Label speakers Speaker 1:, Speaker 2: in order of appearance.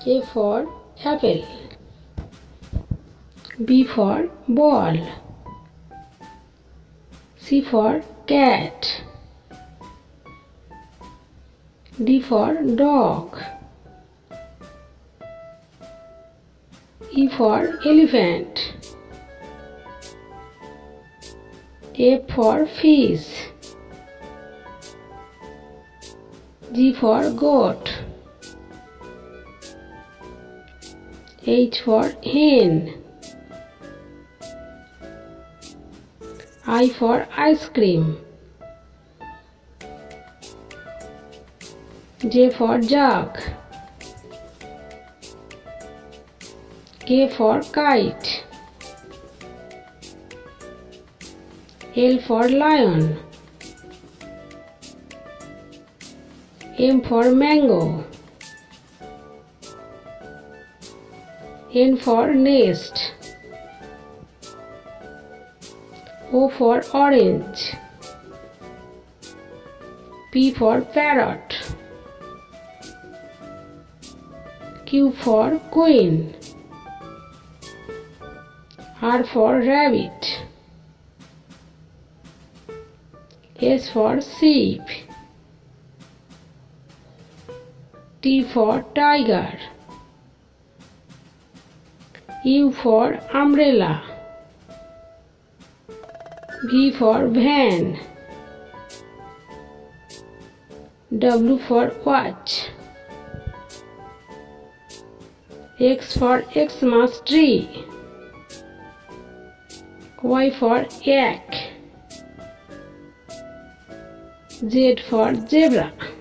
Speaker 1: A for apple. B for ball. C for cat. D for dog. E for elephant. F for fish. G for goat. H for hen. I for ice cream. J for jug. K for kite. L for lion. M for mango. N for nest. O for orange. P for parrot. Q for queen. R for rabbit. S for sheep. T for tiger. U for umbrella. V for van. W for watch. X for Xmas tree. Y for yak. Z for zebra.